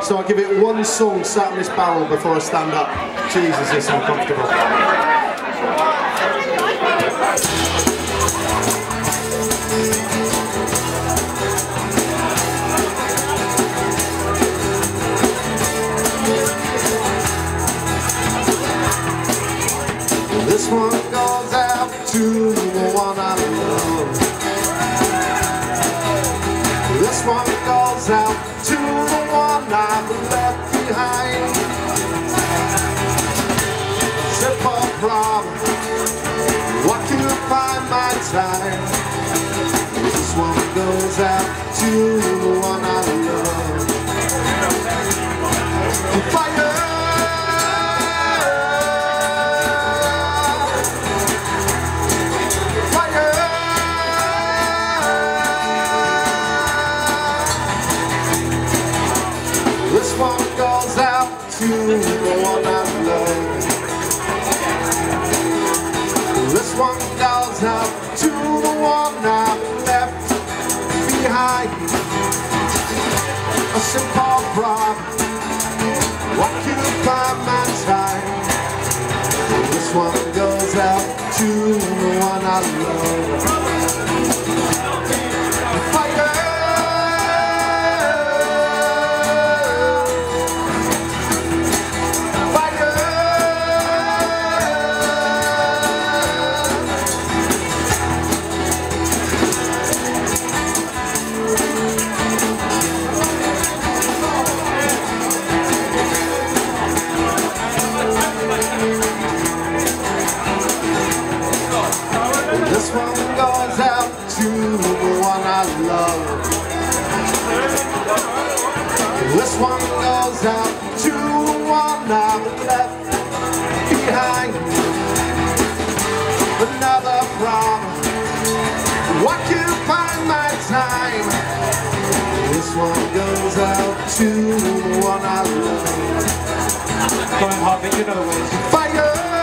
So I'll give it one song sat on this barrel before I stand up. Jesus, it's uncomfortable. This one goes out to the one I love. This one goes out to the one I've left behind. Simple problem, occupy my time. This one goes out to the one I love. Fire! This one goes out to the one I love. This one goes out to the one I left behind. A simple problem, occupy my time. This one goes out to the one I love. Fire! This one goes out to the one I love. This one goes out to the one I've left behind. Another problem, occupy my time. This one goes out to the one I love. Go ahead, Harvey, you know the words. Fire!